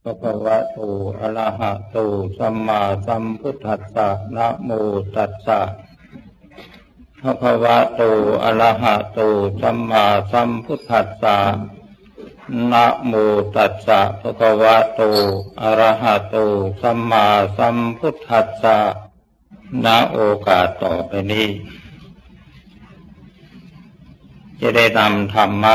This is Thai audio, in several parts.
ภะคะวะโตอะระหะโตสัมมาสัมพุทธัสสะนะโมตัสสะภะคะวะโตอะระหะโตสัมมาสัมพุทธัสสะนะโมตัสสะภะคะวะโตอะระหะโตสัมมาสัมพุทธัสสะณโอกาสต่อไปนี้จะได้นำธรรมะ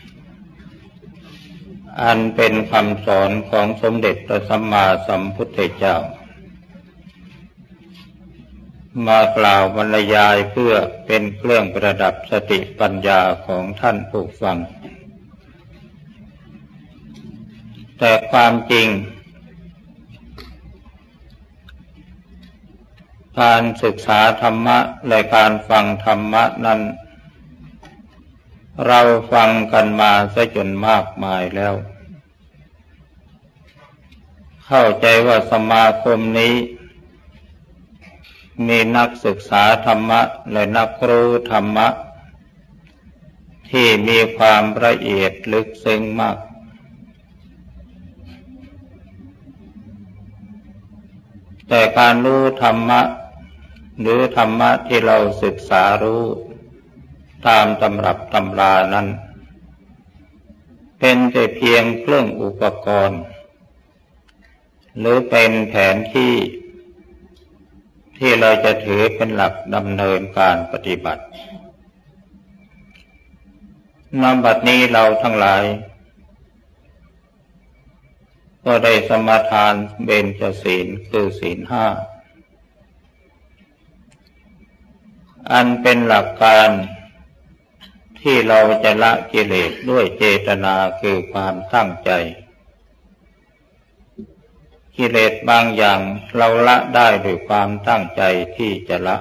อันเป็นคำสอนของสมเด็จพระสัมมาสัมพุทธเจ้ามากล่าวบรรยายเพื่อเป็นเครื่องประดับสติปัญญาของท่านผู้ฟังแต่ความจริงการศึกษาธรรมะและการฟังธรรมะนั้นเราฟังกันมาซะจนมากมายแล้วเข้าใจว่าสมาคมนี้มีนักศึกษาธรรมะและนักรู้ธรรมะที่มีความละเอียดลึกซึ้งมากแต่การรู้ธรรมะหรือธรรมะที่เราศึกษารู้ตามตำรับตำรานั้นเป็นแต่เพียงเครื่องอุปกรณ์หรือเป็นแผนที่เราจะถือเป็นหลักดำเนินการปฏิบัติณ บัดนี้เราทั้งหลายก็ได้สมาทานเบญจศีลคือศีลห้าอันเป็นหลักการที่เราจะละกิเลสด้วยเจตนาคือความตั้งใจกิเลสบางอย่างเราละได้ด้วยความตั้งใจที่จะละ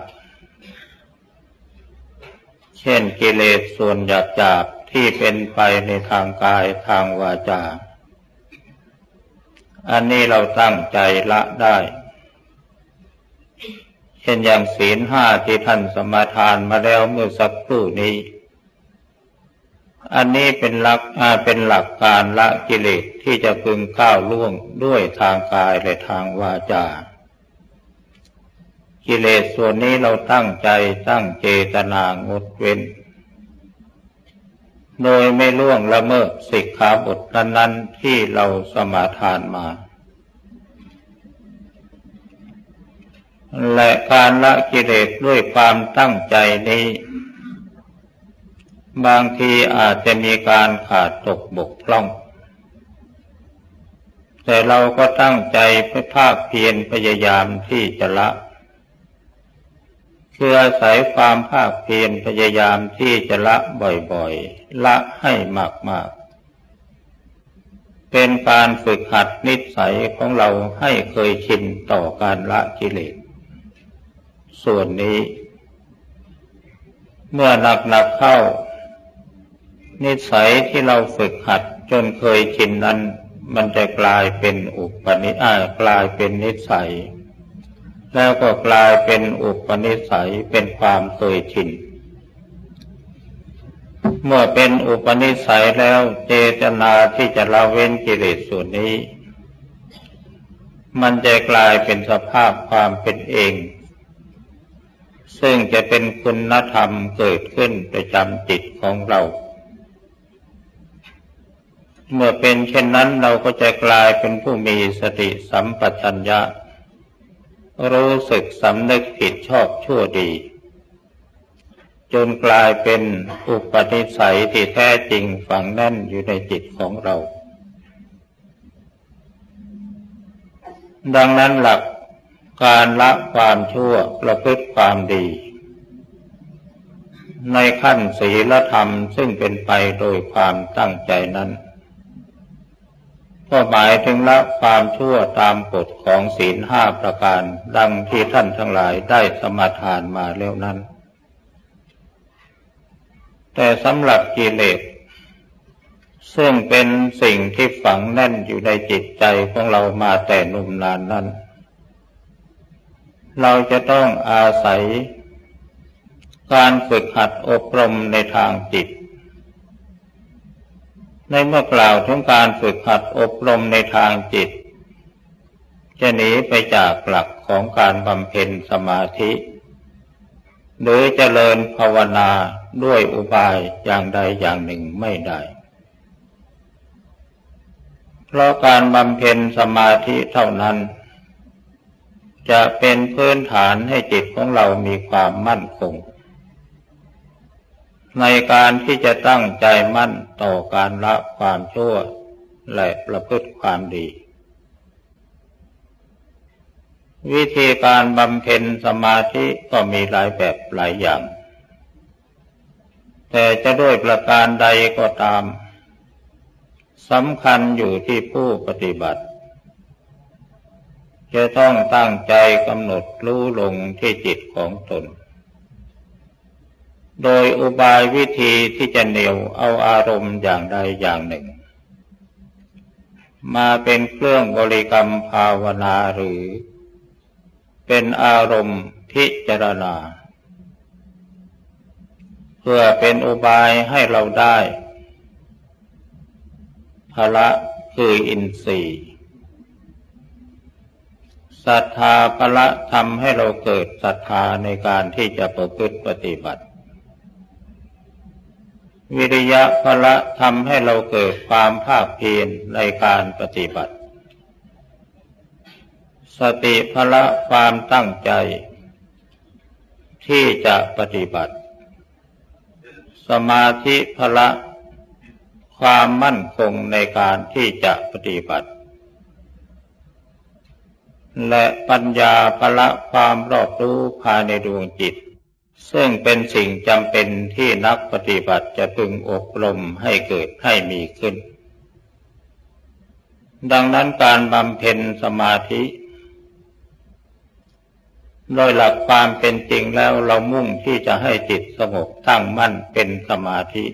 เช่นกิเลสส่วนหยาบๆที่เป็นไปในทางกายทางวาจาอันนี้เราตั้งใจละได้เช่นอย่างศีลห้าที่ท่านสมาทานมาแล้วเมื่อสักครู่นี้อันนี้เป็นหลักการละกิเลสที่จะพึงก้าวล่วงด้วยทางกายและทางวาจากิเลสส่วนนี้เราตั้งใจตั้งเจตนางดเว้นโดยไม่ล่วงละเมิดสิกขาบทนั้นๆที่เราสมาทานมาและการละกิเลสด้วยความตั้งใจนี้บางทีอาจจะมีการขาดตกบกพร่องแต่เราก็ตั้งใจภาคเพียรพยายามที่จะละคืออาศัยความภาคเพียรพยายามที่จะละบ่อยๆละให้มากๆเป็นการฝึกหัดนิสัยของเราให้เคยชินต่อการละกิเลสส่วนนี้เมื่อหนักๆเข้านิสัยที่เราฝึกหัดจนเคยชินนั้นมันจะกลายเป็นกลายเป็นนิสัยแล้วก็กลายเป็นอุปนิสัยเป็นความเคยชินเมื่อเป็นอุปนิสัยแล้วเจตนาที่จะละเว้นกิเลสส่วนนี้มันจะกลายเป็นสภาพความเป็นเองซึ่งจะเป็นคุณธรรมเกิดขึ้นประจำจิตของเราเมื่อเป็นเช่นนั้นเราก็จะกลายเป็นผู้มีสติสัมปชัญญะรู้สึกสำนึกผิดชอบชั่วดีจนกลายเป็นอุปนิสัยที่แท้จริงฝังแน่นอยู่ในจิตของเราดังนั้นหลักการละความชั่วประพฤติความดีในขั้นศีลธรรมซึ่งเป็นไปโดยความตั้งใจนั้นก็หมายถึงละความชั่วตามกฎของศีลห้าประการดังที่ท่านทั้งหลายได้สมาทานมาแล้วนั้นแต่สำหรับกิเลสซึ่งเป็นสิ่งที่ฝังแน่นอยู่ในจิตใจของเรามาแต่นุ่มนานนั้นเราจะต้องอาศัยการฝึกหัดอบรมในทางจิตในเมื่อกล่าวถึงการฝึกหัดอบรมในทางจิตจะหนีไปจากหลักของการบำเพ็ญสมาธิหรือเจริญภาวนาด้วยอุบายอย่างใดอย่างหนึ่งไม่ได้เพราะการบำเพ็ญสมาธิเท่านั้นจะเป็นพื้นฐานให้จิตของเรามีความมั่นคงในการที่จะตั้งใจมั่นต่อการละความชั่วและประพฤติความดีวิธีการบำเพ็ญสมาธิก็มีหลายแบบหลายอย่างแต่จะด้วยประการใดก็ตามสำคัญอยู่ที่ผู้ปฏิบัติจะต้องตั้งใจกำหนดรู้ลงที่จิตของตนโดยอุบายวิธีที่จะเหนี่ยวเอาอารมณ์อย่างใดอย่างหนึ่งมาเป็นเครื่องบริกรรมภาวนาหรือเป็นอารมณ์พิจารณาเพื่อเป็นอุบายให้เราได้พละคืออินทรีย์ศรัทธาพละทำให้เราเกิดศรัทธาในการที่จะประพฤติปฏิบัติวิริยะพละทำให้เราเกิดความภาคเพียรในการปฏิบัติสติพละความตั้งใจที่จะปฏิบัติสมาธิพละความมั่นคงในการที่จะปฏิบัติและปัญญาพละความรอบรู้ภายในดวงจิตซึ่งเป็นสิ่งจำเป็นที่นักปฏิบัติจะพึงอบรมให้เกิดให้มีขึ้นดังนั้นการบำเพ็ญสมาธิโดยหลักความเป็นจริงแล้วเรามุ่งที่จะให้จิตสงบตั้งมั่นเป็นสมาธิ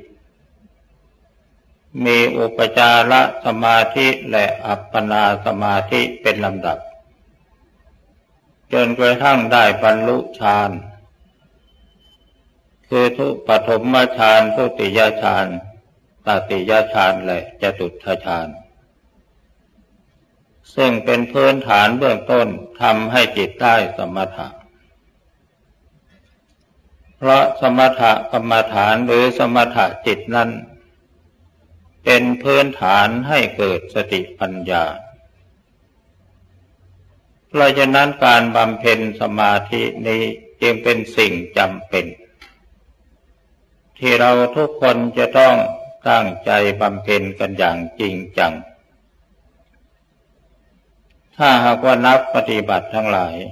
มีอุปจารสมาธิและอัปปนาสมาธิเป็นลำดับจนกระทั่งได้บรรลุฌานคือปฐมฌานทุติยฌานตติยฌานและจตุตถฌานซึ่งเป็นพื้นฐานเบื้องต้นทำให้จิตได้สมถะเพราะสมถกรรมฐานหรือสมถะจิตนั้นเป็นพื้นฐานให้เกิดสติปัญญาเพราะฉะนั้นการบำเพ็ญสมาธินี้จึงเป็นสิ่งจำเป็นที่เราทุกคนจะต้องตั้งใจบำเพ็ญกันอย่างจริงจังถ้าหากว่านักปฏิบัติทั้งหลาย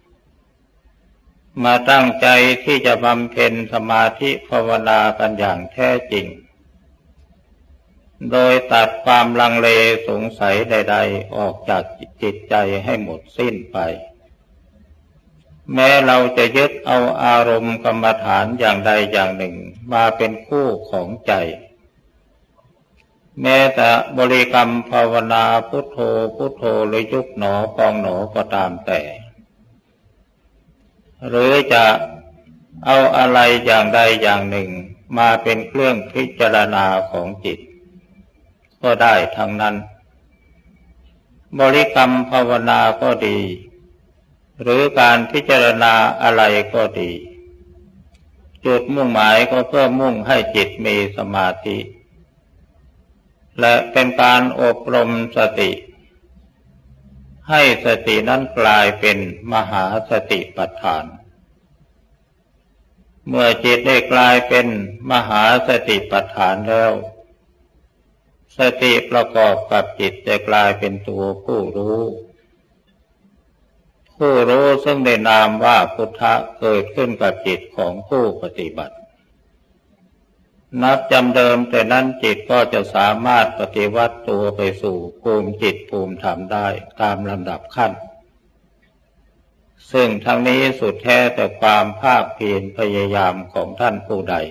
มาตั้งใจที่จะบำเพ็ญสมาธิภาวนากันอย่างแท้จริงโดยตัดความลังเลสงสัยใดๆออกจากจิตใจให้หมดสิ้นไปแม้เราจะยึดเอาอารมณ์กรรมฐานอย่างใดอย่างหนึ่งมาเป็นคู่ของใจแม้แต่บริกรรมภาวนาพุทโธพุทโธหรือยุบหนอพองหนอก็ตามแต่หรือจะเอาอะไรอย่างใดอย่างหนึ่งมาเป็นเครื่องพิจารณาของจิตก็ได้ทั้งนั้นบริกรรมภาวนาก็ดีหรือการพิจารณาอะไรก็ดีจุดมุ่งหมายก็เพื่อมุ่งให้จิตมีสมาธิและเป็นการอบรมสติให้สตินั้นกลายเป็นมหาสติปัฏฐานเมื่อจิตได้กลายเป็นมหาสติปัฏฐานแล้วสติประกอบกับจิตจะกลายเป็นตัวผู้รู้ซึ่งได้นามว่าพุทธะเกิดขึ้นกับจิตของผู้ปฏิบัตินับจำเดิมแต่นั้นจิตก็จะสามารถปฏิวัติตัวไปสู่ภูมิจิตภูมิธรรมได้ตามลำดับขั้นซึ่งทั้งนี้สุดแท้แต่ความภาคเพียรพยายามของท่านผู้ใด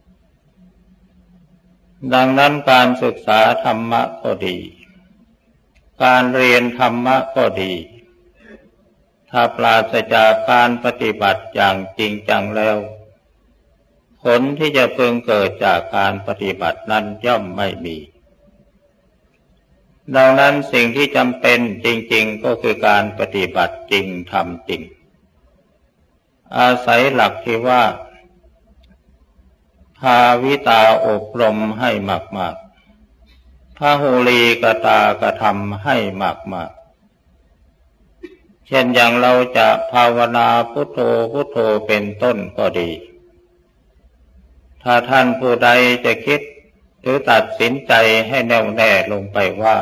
ดังนั้นการศึกษาธรรมะก็ดีการเรียนธรรมะก็ดีถ้าปราศจากการปฏิบัติอย่างจริงจังแล้วผลที่จะพึงเกิดจากการปฏิบัตินั้นย่อมไม่มีดังนั้นสิ่งที่จำเป็นจริงๆก็คือการปฏิบัติจริงทำจริงอาศัยหลักที่ว่าภาวิตาอบรมให้มากๆพหุลีกตากระทำให้มากๆเช่นอย่างเราจะภาวนาพุทโธพุทโธเป็นต้นก็ดีถ้าท่านผู้ใดจะคิดหรือตัดสินใจให้แน่วแน่ลงไปว่า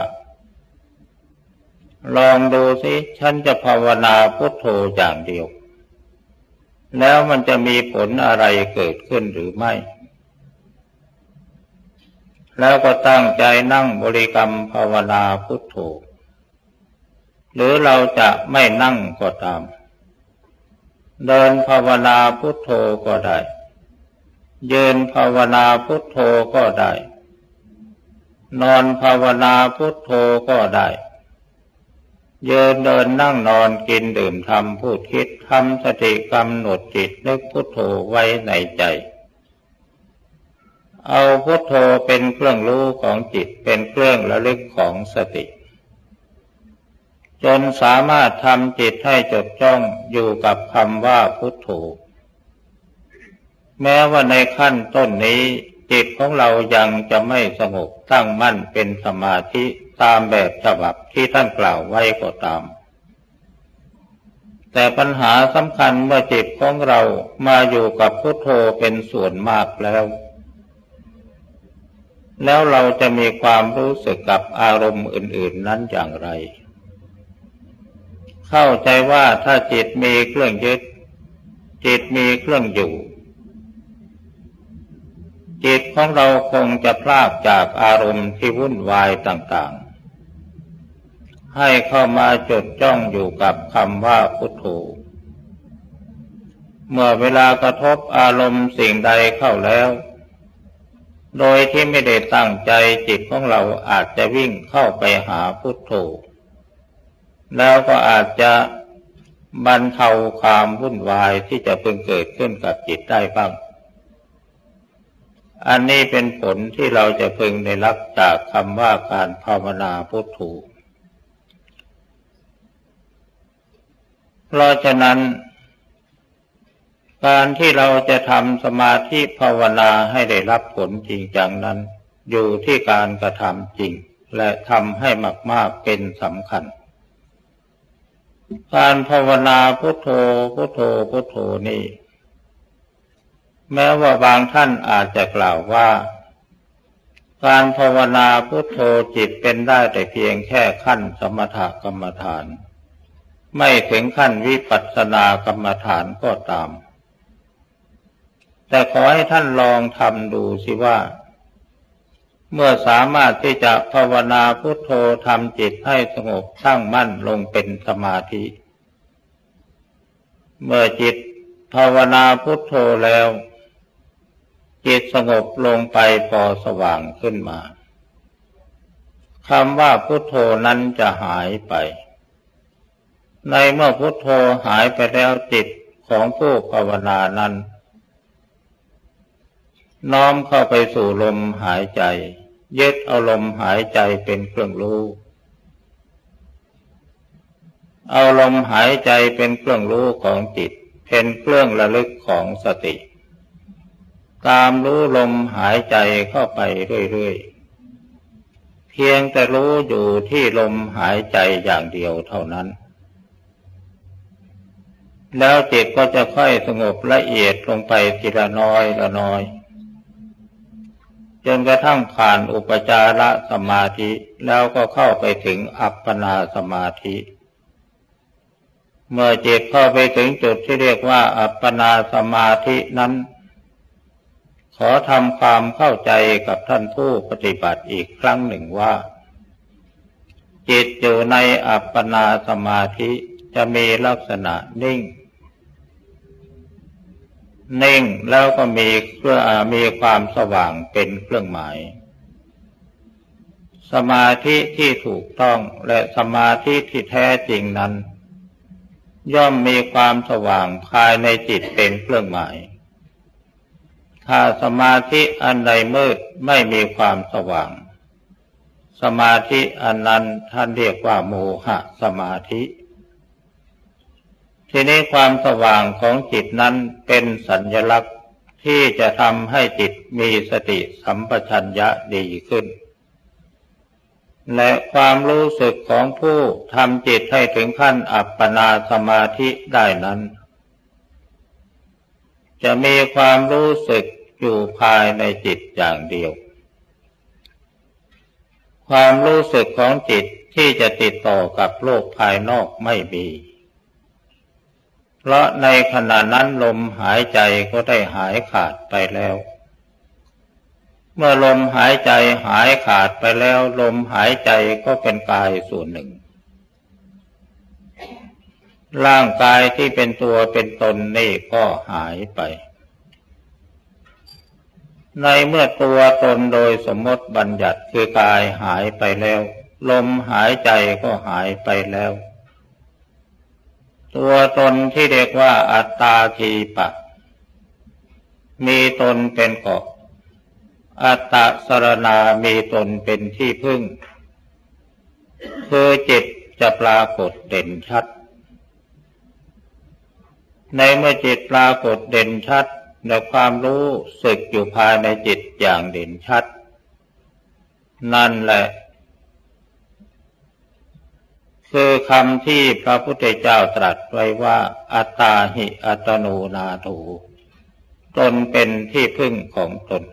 ลองดูสิฉันจะภาวนาพุทโธอย่างเดียวแล้วมันจะมีผลอะไรเกิดขึ้นหรือไม่แล้วก็ตั้งใจนั่งบริกรรมภาวนาพุทโธหรือเราจะไม่นั่งก็ตามเดินภาวนาพุทโธก็ได้ยืนภาวนาพุทโธก็ได้นอนภาวนาพุทโธก็ได้ยืนเดินนั่งนอนกินดื่มทำพูดคิดทำสติกำหนดจิตนึกพุทโธไว้ในใจเอาพุทโธเป็นเครื่องรู้ของจิตเป็นเครื่องระลึกของสติจนสามารถทำจิตให้จดจ้องอยู่กับคำว่าพุทโธแม้ว่าในขั้นต้นนี้จิตของเรายังจะไม่สงบตั้งมั่นเป็นสมาธิตามแบบฉบับที่ท่านกล่าวไว้ก็ตามแต่ปัญหาสำคัญเมื่อจิตของเรามาอยู่กับพุทโธเป็นส่วนมากแล้วเราจะมีความรู้สึกกับอารมณ์อื่นๆนั้นอย่างไรเข้าใจว่าถ้าจิตมีเครื่องยึดจิตมีเครื่องอยู่จิตของเราคงจะพลากจากอารมณ์ที่วุ่นวายต่างๆให้เข้ามาจดจ้องอยู่กับคำว่าพุทโธเมื่อเวลากระทบอารมณ์สิ่งใดเข้าแล้วโดยที่ไม่ได้ตั้งใจจิตของเราอาจจะวิ่งเข้าไปหาพุทโธแล้วก็อาจจะบรรเทาความวุ่นวายที่จะพึงเกิดขึ้นกับจิตได้บ้างอันนี้เป็นผลที่เราจะพึงได้รับจากคำว่าการภาวนาพุทโธเพราะฉะนั้นการที่เราจะทำสมาธิภาวนาให้ได้รับผลจริงจังนั้นอยู่ที่การกระทำจริงและทำให้มากๆเป็นสำคัญการภาวนาพุทโธพุทโธพุทโธนี่แม้ว่าบางท่านอาจจะกล่าวว่าการภาวนาพุทโธจิตเป็นได้แต่เพียงแค่ขั้นสมถกรรมฐานไม่ถึงขั้นวิปัสสนากรรมฐานก็ตามแต่ขอให้ท่านลองทำดูสิว่าเมื่อสามารถที่จะภาวนาพุทโธทำจิตให้สงบตั้งมั่นลงเป็นสมาธิเมื่อจิตภาวนาพุทโธแล้วจิตสงบลงไปพอสว่างขึ้นมาคำว่าพุทโธนั้นจะหายไปในเมื่อพุทโธหายไปแล้วจิตของผู้ภาวนานั้นน้อมเข้าไปสู่ลมหายใจยึดเอาลมหายใจเป็นเครื่องรู้เอาลมหายใจเป็นเครื่องรู้ของจิตเป็นเครื่องระลึกของสติตามรู้ลมหายใจเข้าไปเรื่อยๆเพียงแต่รู้อยู่ที่ลมหายใจอย่างเดียวเท่านั้นแล้วจิตก็จะค่อยสงบละเอียดลงไปทีละน้อยละน้อยจนกระทั่งผ่านอุปจารสมาธิแล้วก็เข้าไปถึงอัปปนาสมาธิเมื่อจิตเข้าไปถึงจุดที่เรียกว่าอัปปนาสมาธินั้นขอทำความเข้าใจกับท่านผู้ปฏิบัติอีกครั้งหนึ่งว่าจิตอยู่ในอัปปนาสมาธิจะมีลักษณะนิ่งแล้วก็มีความสว่างเป็นเครื่องหมายสมาธิที่ถูกต้องและสมาธิที่แท้จริงนั้นย่อมมีความสว่างภายในจิตเป็นเครื่องหมายถ้าสมาธิอันใดมืดไม่มีความสว่างสมาธิอันนั้นท่านเรียกว่าโมหะสมาธิทีนี้ความสว่างของจิตนั้นเป็นสัญลักษณ์ที่จะทำให้จิตมีสติสัมปชัญญะดีขึ้นและความรู้สึกของผู้ทำจิตให้ถึงขั้นอัปปนาสมาธิได้นั้นจะมีความรู้สึกอยู่ภายในจิตอย่างเดียวความรู้สึกของจิตที่จะติดต่อกับโลกภายนอกไม่มีเพราะในขณะนั้นลมหายใจก็ได้หายขาดไปแล้วเมื่อลมหายใจหายขาดไปแล้วลมหายใจก็เป็นกายส่วนหนึ่งร่างกายที่เป็นตัวเป็นตนนี่ก็หายไปในเมื่อตัวตนโดยสมมติบัญญัติคือกายหายไปแล้วลมหายใจก็หายไปแล้วตัวตนที่เรียกว่าอัตตาทีปะมีตนเป็นเกาะอัตตะสรณามีตนเป็นที่พึ่งคือจิตจะปรากฏเด่นชัดในเมื่อจิตปรากฏเด่นชัดและความรู้สึกอยู่ภายในจิตอย่างเด่นชัดนั่นแหละคือคำที่พระพุทธเจ้าตรัสไว้ว่าอัตตาหิอัตโนนาโถตนเป็นที่พึ่งของตน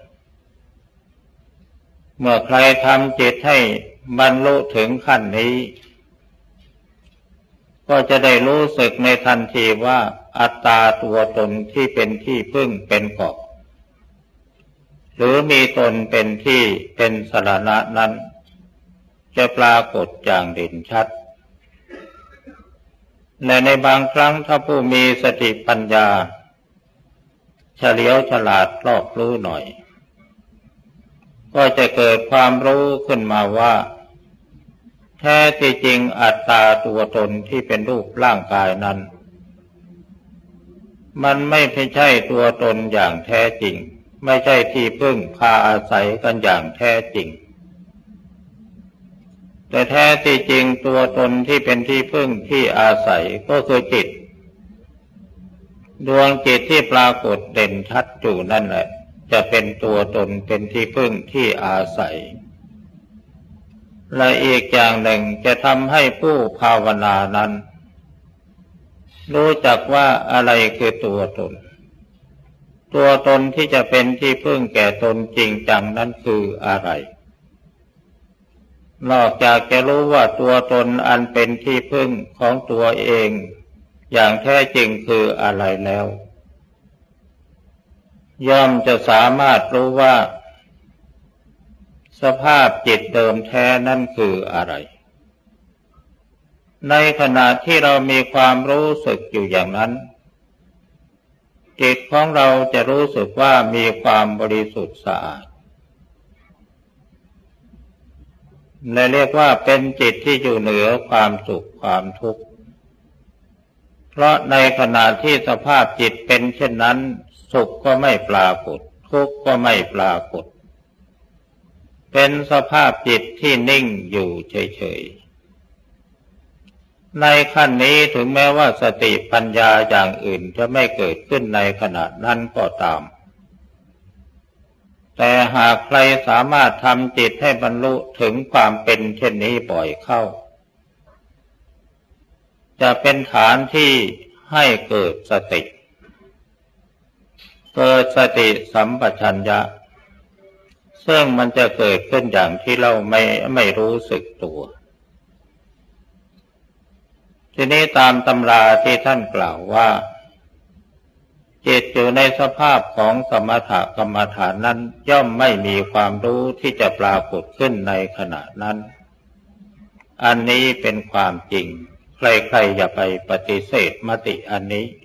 เมื่อใครทำจิตให้บรรลุถึงขั้นนี้ก็จะได้รู้สึกในทันทีว่าอัตตาตัวตนที่เป็นที่พึ่งเป็นเกาะหรือมีตนเป็นที่เป็นสรณะนั้นจะปรากฏอย่างเด่นชัดและในบางครั้งถ้าผู้มีสติปัญญาเฉลียวฉลาดรอบรู้หน่อยก็จะเกิดความรู้ขึ้นมาว่าแท้ที่จริงอัตตาตัวตนที่เป็นรูปร่างกายนั้นมันไม่ใช่ตัวตนอย่างแท้จริงไม่ใช่ที่พึ่งพาอาศัยกันอย่างแท้จริงแต่แท้ที่จริงตัวตนที่เป็นที่พึ่งที่อาศัยก็คือจิตดวงจิตที่ปรากฏเด่นชัดอยู่นั่นแหละจะเป็นตัวตนเป็นที่พึ่งที่อาศัยและอีกอย่างหนึ่งจะทำให้ผู้ภาวนานั้นรู้จักว่าอะไรคือตัวตนตัวตนที่จะเป็นที่พึ่งแก่ตนจริงจังนั้นคืออะไรนอกจากจะรู้ว่าตัวตนอันเป็นที่พึ่งของตัวเองอย่างแท้จริงคืออะไรแล้วย่อมจะสามารถรู้ว่าสภาพจิตเดิมแท้นั่นคืออะไรในขณะที่เรามีความรู้สึกอยู่อย่างนั้นจิตของเราจะรู้สึกว่ามีความบริสุทธิ์สะอาดและเรียกว่าเป็นจิตที่อยู่เหนือความสุขความทุกข์เพราะในขณะที่สภาพจิตเป็นเช่นนั้นสุขก็ไม่ปรากฏทุกข์ก็ไม่ปรากฏเป็นสภาพจิตที่นิ่งอยู่เฉยๆในขั้นนี้ถึงแม้ว่าสติปัญญาอย่างอื่นจะไม่เกิดขึ้นในขณะนั้นก็ตามแต่หากใครสามารถทำจิตให้บรรลุถึงความเป็นเช่นนี้บ่อยเข้าจะเป็นฐานที่ให้เกิดสติสัมปชัญญะซึ่งมันจะเกิดขึ้นอย่างที่เราไม่รู้สึกตัวทีนี้ตามตำราที่ท่านกล่าวว่าจิตอยู่ในสภาพของสมถกรรมฐานนั้นย่อมไม่มีความรู้ที่จะปรากฏขึ้นในขณะนั้นอันนี้เป็นความจริงใครๆอย่าไปปฏิเสธมติอันนี้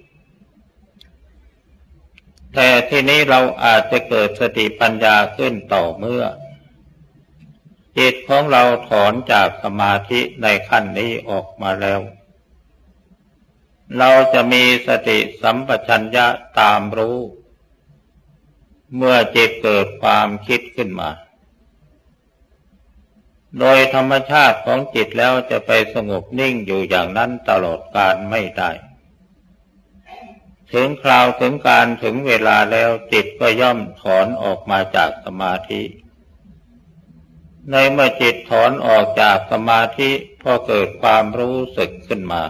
แต่ทีนี้เราอาจจะเกิดสติปัญญาขึ้นต่อเมื่อจิตของเราถอนจากสมาธิในขั้นนี้ออกมาแล้วเราจะมีสติสัมปชัญญะตามรู้เมื่อจิตเกิดความคิดขึ้นมาโดยธรรมชาติของจิตแล้วจะไปสงบนิ่งอยู่อย่างนั้นตลอดกาลไม่ได้ถึงคราวถึงการถึงเวลาแล้วจิตก็ย่อมถอนออกมาจากสมาธิในเมื่อจิตถอนออกจากสมาธิพอเกิดความรู้สึกขึ้นมา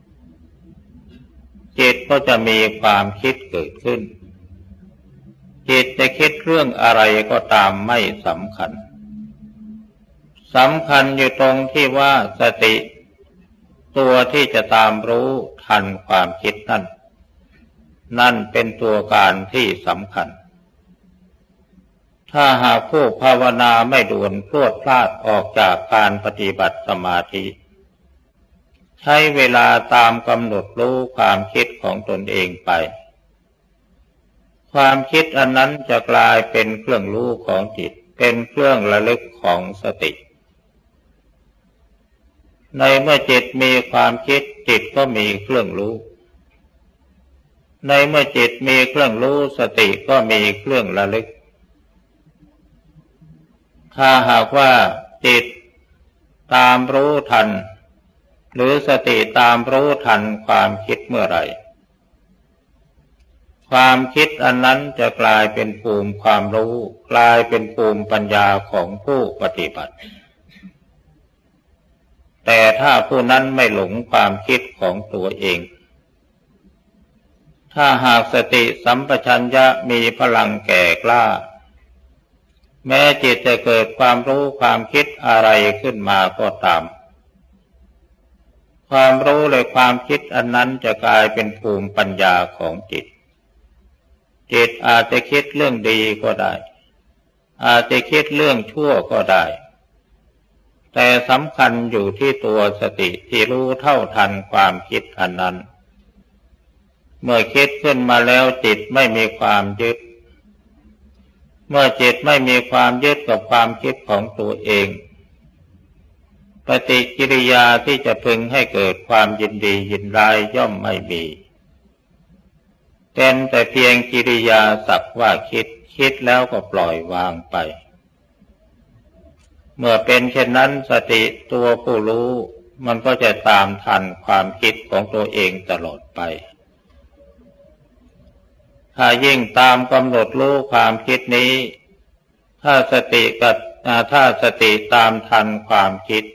จิตก็จะมีความคิดเกิดขึ้นจิตจะคิดเรื่องอะไรก็ตามไม่สำคัญสำคัญอยู่ตรงที่ว่าสติตัวที่จะตามรู้ทันความคิดนั่นเป็นตัวการที่สำคัญถ้าหากผู้ภาวนาไม่ด่วนพรวดพลาดออกจากการปฏิบัติสมาธิใช้เวลาตามกำหนดรู้ความคิดของตนเองไปความคิดอันนั้นจะกลายเป็นเครื่องรู้ของจิตเป็นเครื่องระลึกของสติในเมื่อจิตมีความคิดจิตก็มีเครื่องรู้ในเมื่อจิตมีเครื่องรู้สติก็มีเครื่องระลึกถ้าหากว่าจิตตามรู้ทันหรือสติตามรู้ทันความคิดเมื่อไหร่ความคิดอันนั้นจะกลายเป็นภูมิความรู้กลายเป็นภูมิปัญญาของผู้ปฏิบัติแต่ถ้าผู้นั้นไม่หลงความคิดของตัวเองถ้าหากสติสัมปชัญญะมีพลังแก่กล้าแม้จิตจะเกิดความรู้ความคิดอะไรขึ้นมาก็ตามความรู้และความคิดอันนั้นจะกลายเป็นภูมิปัญญาของจิตจิตอาจจะคิดเรื่องดีก็ได้อาจจะคิดเรื่องชั่วก็ได้แต่สำคัญอยู่ที่ตัวสติที่รู้เท่าทันความคิดอันนั้นเมื่อคิดขึ้นมาแล้วจิตไม่มีความยึดเมื่อจิตไม่มีความยึดกับความคิดของตัวเองปฏิกิริยาที่จะพึงให้เกิดความยินดียินร้ายย่อมไม่มีเป็นแต่เพียงกิริยาสักว่าคิดแล้วก็ปล่อยวางไปเมื่อเป็นเช่นนั้นสติตัวผู้รู้มันก็จะตามทันความคิดของตัวเองตลอดไปถ้ายิ่งตามกำหนดรู้ความคิดนี้ถ้าสติตามทันความคิด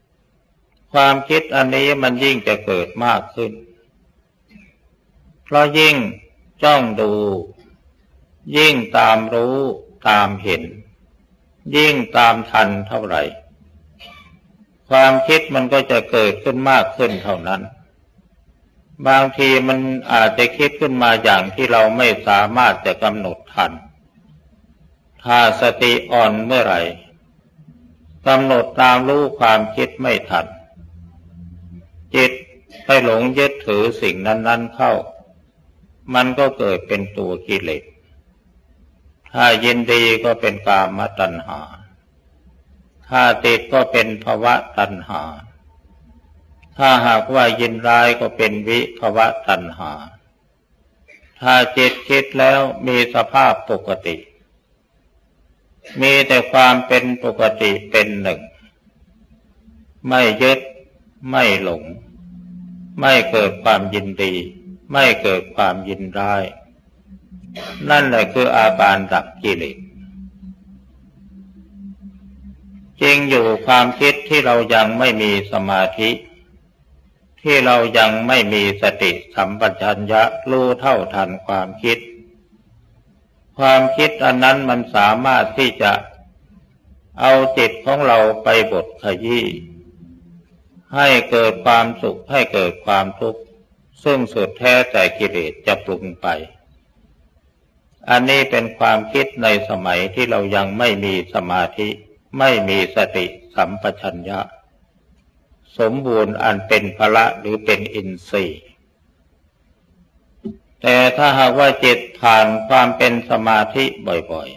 อันนี้มันยิ่งจะเกิดมากขึ้นเพราะยิ่งจ้องดูยิ่งตามรู้ตามเห็นยิ่งตามทันเท่าไหร่ความคิดมันก็จะเกิดขึ้นมากขึ้นเท่านั้นบางทีมันอาจจะคิดขึ้นมาอย่างที่เราไม่สามารถจะกำหนดทันถ้าสติอ่อนเมื่อไหร่กำหนดตามรู้ความคิดไม่ทันจิตไปหลงยึดถือสิ่งนั้นๆเข้ามันก็เกิดเป็นตัวกิเลสถ้ายินดีก็เป็นกามตัณหาถ้าติดก็เป็นภวตัณหาถ้าหากว่ายินร้ายก็เป็นวิภวตัณหาถ้าจิตคิดแล้วมีสภาพปกติมีแต่ความเป็นปกติเป็นหนึ่งไม่ยึดไม่หลงไม่เกิดความยินดีไม่เกิดความยินร้ายนั่นแหละคืออาการดับกิเลสจริงอยู่ความคิดที่เรายังไม่มีสมาธิที่เรายังไม่มีสติสัมปชัญญะรู้เท่าทันความคิดอันนั้นมันสามารถที่จะเอาจิตของเราไปบดขยี้ให้เกิดความสุขให้เกิดความทุกข์ซึ่งสุดแท้แต่กิเลสจะปรุงไปอันนี้เป็นความคิดในสมัยที่เรายังไม่มีสมาธิไม่มีสติสัมปชัญญะสมบูรณ์อันเป็นพละหรือเป็นอินทรีย์แต่ถ้าหากว่าจิตผ่านความเป็นสมาธิบ่อย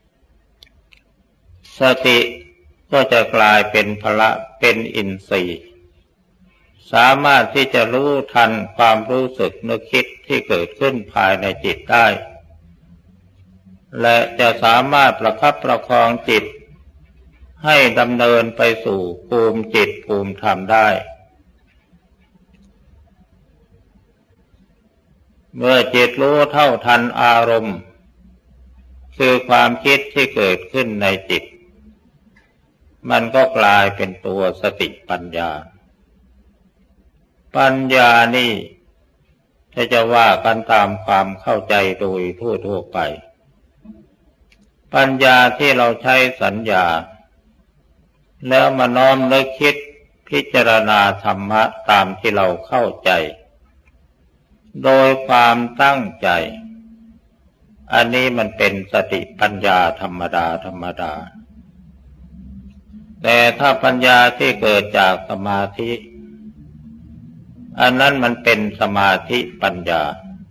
ๆสติก็จะกลายเป็นพละเป็นอินทรีย์สามารถที่จะรู้ทันความรู้สึกนึกคิดที่เกิดขึ้นภายในจิตได้และจะสามารถประคับประคองจิตให้ดำเนินไปสู่ภูมิจิตภูมิธรรมได้เมื่อจิตรู้เท่าทันอารมณ์คือความคิดที่เกิดขึ้นในจิตมันก็กลายเป็นตัวสติปัญญาปัญญานี่ถ้าจะว่ากันตามความเข้าใจโดยทั่วไปปัญญาที่เราใช้สัญญาแล้วมาน้อมนึกคิดพิจารณาธรรมะตามที่เราเข้าใจโดยความตั้งใจอันนี้มันเป็นสติปัญญาธรรมดาแต่ถ้าปัญญาที่เกิดจากสมาธิอันนั้นมันเป็นสมาธิปัญญา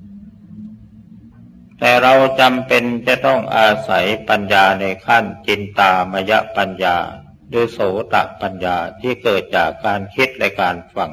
แต่เราจำเป็นจะต้องอาศัยปัญญาในขั้นจินตามยปัญญาหรือโสตปัญญาที่เกิดจากการคิดและการฟัง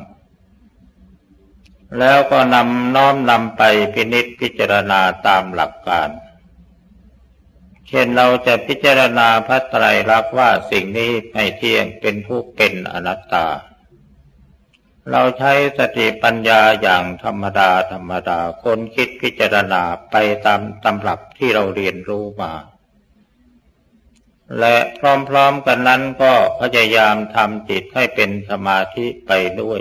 แล้วก็น้อมนำไปพินิจพิจารณาตามหลักการเช่นเราจะพิจารณาพระไตรลักษณ์ว่าสิ่งนี้ไม่เที่ยงเป็นทุกข์เป็นอนัตตาเราใช้สติปัญญาอย่างธรรมดาคนคิดพิจารณาไปตามตำรับที่เราเรียนรู้มาและพร้อมๆกันนั้นก็พยายามทำจิตให้เป็นสมาธิไปด้วย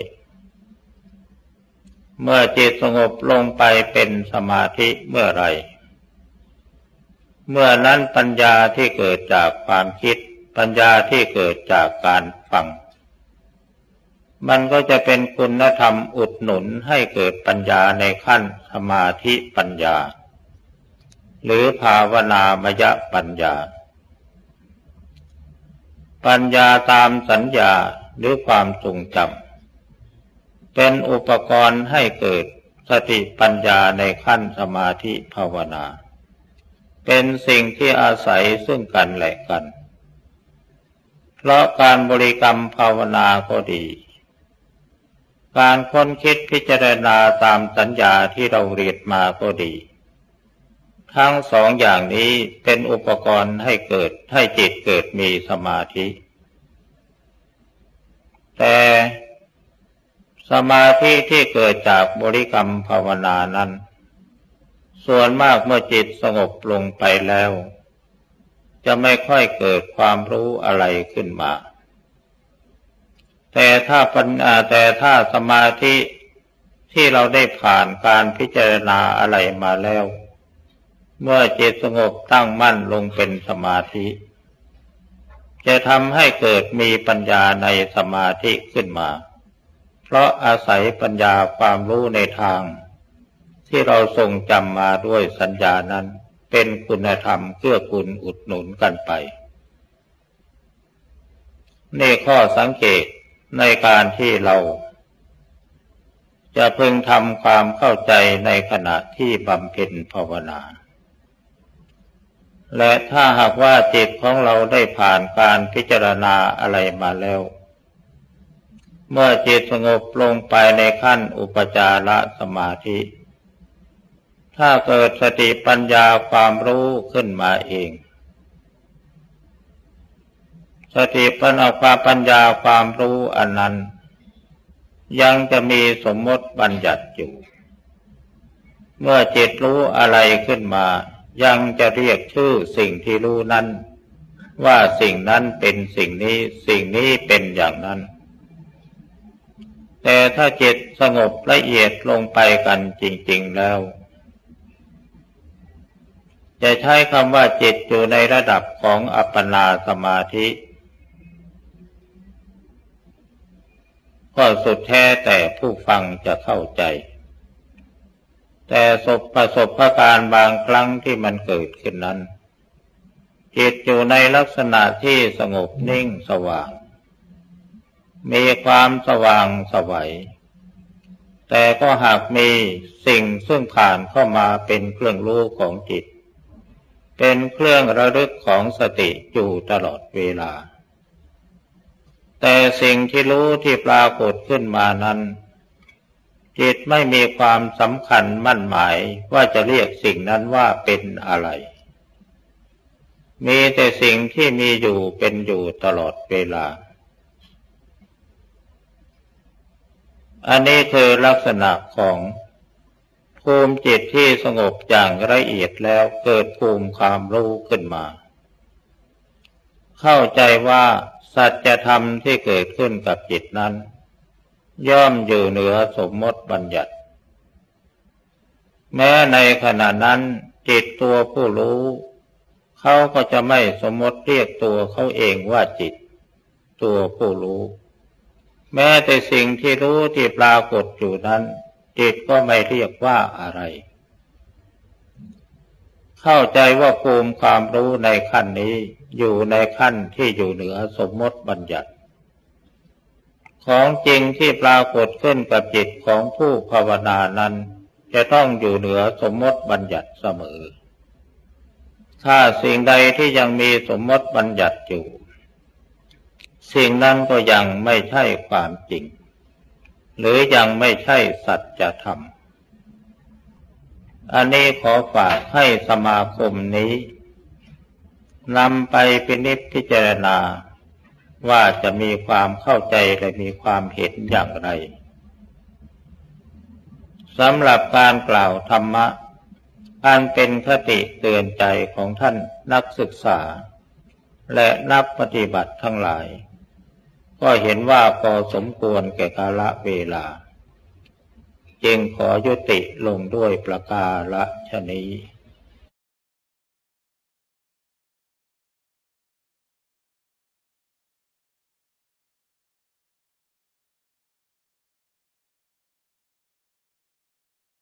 เมื่อจิตสงบลงไปเป็นสมาธิเมื่อไรเมื่อนั้นปัญญาที่เกิดจากความคิดปัญญาที่เกิดจากการฟังมันก็จะเป็นคุณธรรมอุดหนุนให้เกิดปัญญาในขั้นสมาธิปัญญาหรือภาวนามยปัญญาปัญญาตามสัญญาหรือความทรงจำเป็นอุปกรณ์ให้เกิดสติปัญญาในขั้นสมาธิภาวนาเป็นสิ่งที่อาศัยซึ่งกันและกันเพราะการบริกรรมภาวนาก็ดีการค้นคิดพิจารณาตามสัญญาที่เราเรียนมาก็ดีทั้งสองอย่างนี้เป็นอุปกรณ์ให้จิตเกิดมีสมาธิแต่สมาธิที่เกิดจากบริกรรมภาวนานั้นส่วนมากเมื่อจิตสงบลงไปแล้วจะไม่ค่อยเกิดความรู้อะไรขึ้นมาแต่ถ้าสมาธิที่เราได้ผ่านการพิจารณาอะไรมาแล้วเมื่อจิตสงบตั้งมั่นลงเป็นสมาธิจะทำให้เกิดมีปัญญาในสมาธิขึ้นมาเพราะอาศัยปัญญาความรู้ในทางที่เราทรงจำมาด้วยสัญญานั้นเป็นคุณธรรมเกื้อกูลอุดหนุนกันไปนี่ข้อสังเกตในการที่เราจะพึงทำความเข้าใจในขณะที่บำเพ็ญภาวนาและถ้าหากว่าจิตของเราได้ผ่านการพิจารณาอะไรมาแล้วเมื่อจิตสงบลงไปในขั้นอุปจารสมาธิถ้าเกิดสติปัญญาความรู้ขึ้นมาเองสติปัญญาความรู้อันนั้นยังจะมีสมมติบัญญัติอยู่เมื่อจิตรู้อะไรขึ้นมายังจะเรียกชื่อสิ่งที่รู้นั้นว่าสิ่งนั้นเป็นสิ่งนี้สิ่งนี้เป็นอย่างนั้นแต่ถ้าจิตสงบละเอียดลงไปกันจริงๆแล้วจะใช้คำว่าจิตอยู่ในระดับของอัปปนาสมาธิก็สุดแท้แต่ผู้ฟังจะเข้าใจแต่ประสบการณ์บางครั้งที่มันเกิดขึ้นนั้นจิตอยู่ในลักษณะที่สงบนิ่งสว่างมีความสว่างไสวแต่ก็หากมีสิ่งซึ่งผ่านเข้ามาเป็นเครื่องรู้ของจิตเป็นเครื่องระลึกของสติอยู่ตลอดเวลาแต่สิ่งที่รู้ที่ปรากฏขึ้นมานั้นจิตไม่มีความสำคัญมั่นหมายว่าจะเรียกสิ่งนั้นว่าเป็นอะไรมีแต่สิ่งที่มีอยู่เป็นอยู่ตลอดเวลาอันนี้คือลักษณะของภูมิจิตที่สงบอย่างละเอียดแล้วเกิดภูมิความรู้ขึ้นมาเข้าใจว่าสัจธรรมที่เกิดขึ้นกับจิตนั้นย่อมอยู่เหนือสมมติบัญญัติแม้ในขณะนั้นจิตตัวผู้รู้เขาก็จะไม่สมมติเรียกตัวเขาเองว่าจิตตัวผู้รู้แม้แต่สิ่งที่รู้ที่ปรากฏอยู่นั้นจิตก็ไม่เรียกว่าอะไรเข้าใจว่าภูมิความรู้ในขั้นนี้อยู่ในขั้นที่อยู่เหนือสมมติบัญญัติของจริงที่ปรากฏขึ้นกับจิตของผู้ภาวนานั้นจะต้องอยู่เหนือสมมติบัญญัติเสมอถ้าสิ่งใดที่ยังมีสมมติบัญญัติอยู่สิ่งนั้นก็ยังไม่ใช่ความจริงหรือยังไม่ใช่สัจธรรมอันนี้ขอฝากให้สมาคมนี้นำไปพินิจพิจารณาว่าจะมีความเข้าใจและมีความเห็นอย่างไรสำหรับการกล่าวธรรมะอันเป็นคติเตือนใจของท่านนักศึกษาและนักปฏิบัติทั้งหลายก็เห็นว่าพอสมควรแก่กาลเวลาจึงขอยุติลงด้วยประการฉะนี้